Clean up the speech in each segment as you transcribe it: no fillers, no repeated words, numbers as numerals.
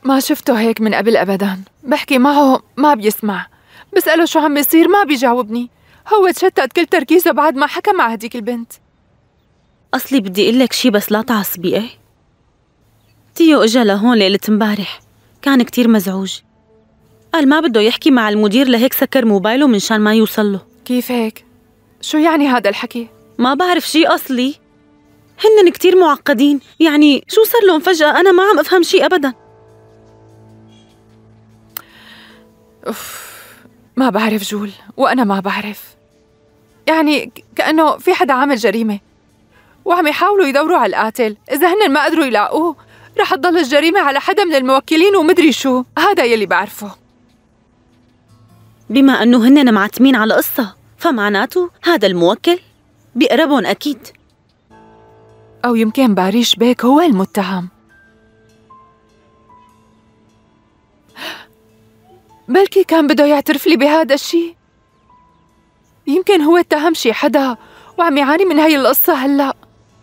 ما شفته هيك من قبل أبداً. بحكي معه ما بيسمع، بسأله شو عم بيصير ما بيجاوبني. هو تشتت كل تركيزه بعد ما حكى مع هديك البنت. أصلي بدي أقول لك شي بس لا تعصبي. إيه تيو إجا لهون ليلة امبارح، كان كتير مزعوج، قال ما بده يحكي مع المدير لهيك سكر موبايله منشان ما يوصل له. كيف هيك؟ شو يعني هذا الحكي؟ ما بعرف شي أصلي، هنن كتير معقدين، يعني شو صار لهم فجأة؟ أنا ما عم أفهم شي أبداً. ما بعرف جول، وأنا ما بعرف. يعني كأنه في حدا عامل جريمة وعم يحاولوا يدوروا على القاتل. إذا هنن ما قدروا يلاقوه رح تضل الجريمة على حدا من الموكلين ومدري شو. هذا يلي بعرفه. بما أنه هنن معتمين على قصة فمعناته هذا الموكل بيقربون أكيد. أو يمكن باريش بيك هو المتهم. بلكي كان بده يعترف لي بهذا الشيء. يمكن هو اتهم شي حدا وعم يعاني من هاي القصة هلأ.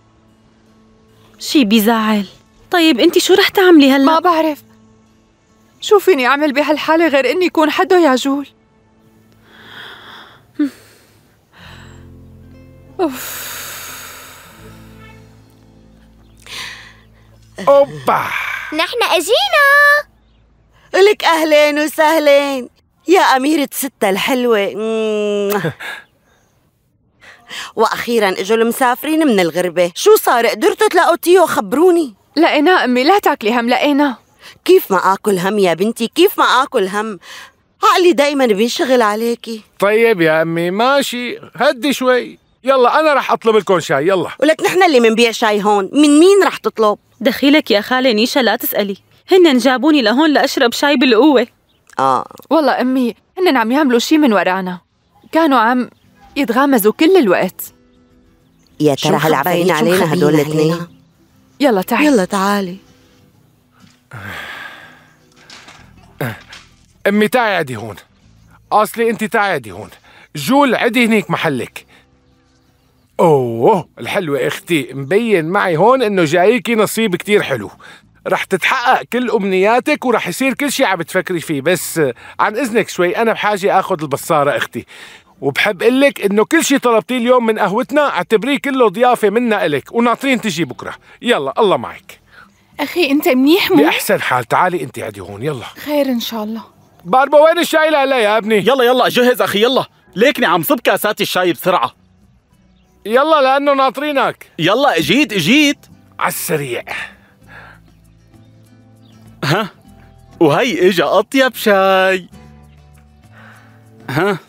شي بيزعل. طيب انتي شو رح تعملي هلأ؟ ما بعرف شو فيني أعمل بهالحالة غير إني يكون حده يا جول. أوبا، نحن أجينا. لك أهلين وسهلين يا أميرة ستة الحلوة. وأخيراً إجوا المسافرين من الغربة. شو صار؟ قدرتوا تلاقوا تيو؟ خبروني. لقيناه أمي، لا تاكلي هم. لقيناه. كيف ما آكل هم يا بنتي؟ كيف ما آكل هم؟ عقلي دايماً بينشغل عليكي. طيب يا أمي ماشي، هدي شوي. يلا أنا رح أطلب لكم شاي. يلا. ولك نحن اللي منبيع شاي هون، من مين رح تطلب؟ دخيلك يا خالة نيشا، لا تسألي، هنن جابوني لهون لأشرب شاي بالقوة. والله أمي هنن عم يعملوا شي من ورانا، كانوا عم يتغامزوا كل الوقت. يا ترى هل عباين علينا هدول الاثنين؟ يلا تعالي. يلا تعالي. أمي تعي عدي هون. أصلي أنت تعي عدي هون. جول عدي هنيك محلك. أوه الحلوة أختي، مبين معي هون إنه جايكي نصيب كتير حلو. رح تتحقق كل أمنياتك ورح يصير كل شي عم تفكري فيه. بس عن إذنك شوي، أنا بحاجة آخذ البصارة أختي، وبحب قلك إنه كل شي طلبتيه اليوم من قهوتنا اعتبريه كله ضيافة منا إلك، وناطرين تجي بكرة. يلا الله معك. أخي أنت منيح مو؟ بأحسن حال. تعالي أنت عدي هون. يلا خير إن شاء الله. باربو وين الشاي لهلا يا ابني؟ يلا جهز أخي، يلا ليكني عم صب كاسات الشاي بسرعة. يلا لأنه ناطرينك. يلا اجيت عالسريع. ها، وهي اجا أطيب شاي. ها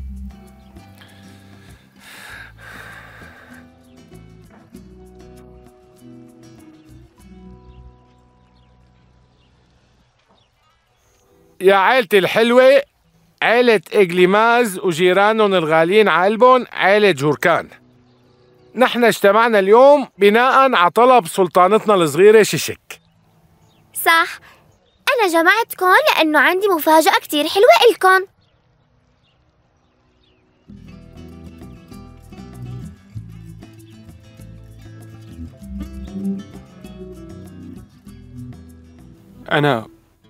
يا عائلتي الحلوة، عائلة إقليماز وجيرانهم الغاليين عقلبن، عائلة جوركان، نحن اجتمعنا اليوم بناء على طلب سلطانتنا الصغيرة ششك. صح، أنا جمعتكم لأنه عندي مفاجأة كتير حلوة إلكن. أنا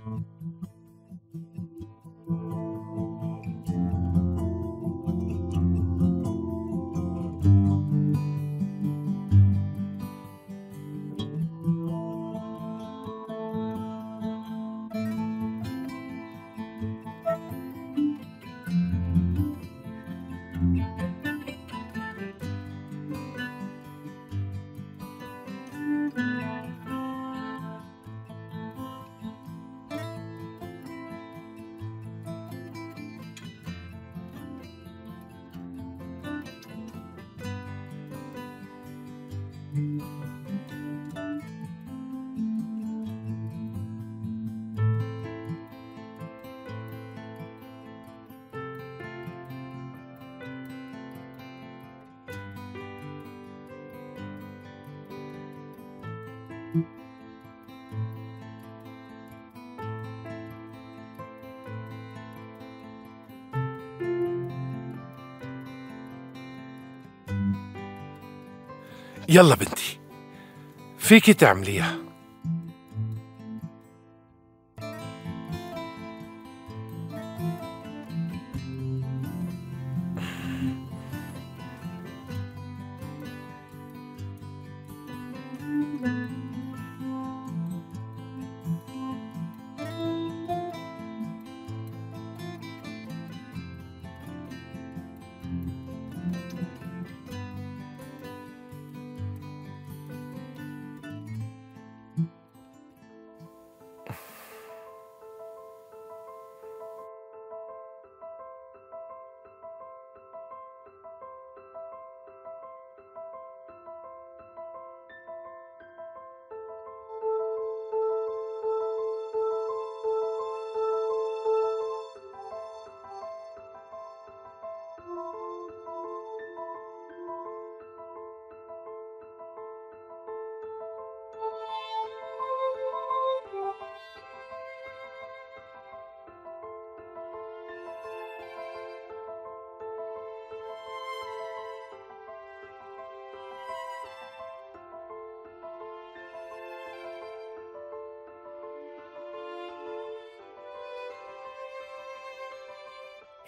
يلا بنتي فيكي تعمليها.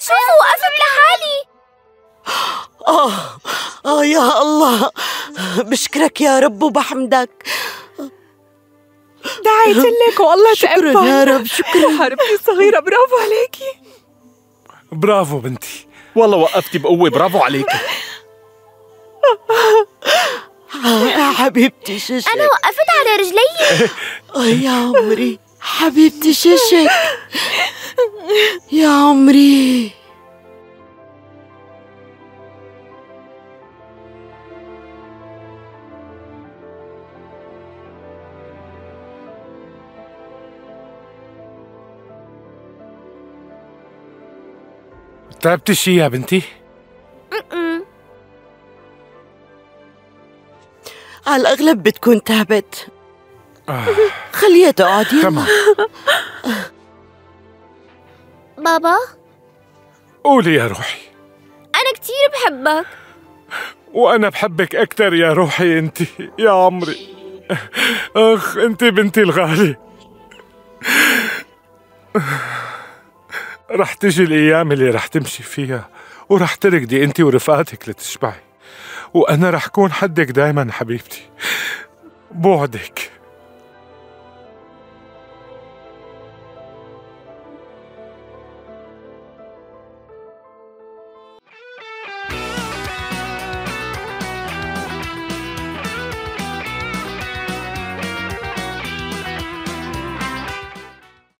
شوفوا وقفت لحالي. يا الله، بشكرك يا رب وبحمدك. دعيت لك والله شكرا تقبل. يا رب، شكرا. حبيبتي الصغيرة، برافو عليكي. برافو بنتي. والله وقفتي بقوة، برافو عليك. حبيبتي ششك. أنا وقفت على رجلي. يا عمري، حبيبتي ششك يا عمري. تعبتي شي يا بنتي؟ على الأغلب بتكون تعبت. خليها تقعد. تمام. بابا، قولي يا روحي. أنا كتير بحبك. وأنا بحبك أكتر يا روحي أنت يا عمري. أنت بنتي الغالية. رح تجي الأيام اللي رح تمشي فيها ورح تركضي أنت ورفقاتك لتشبعي، وأنا رح كون حدك دايما حبيبتي. بوعدك.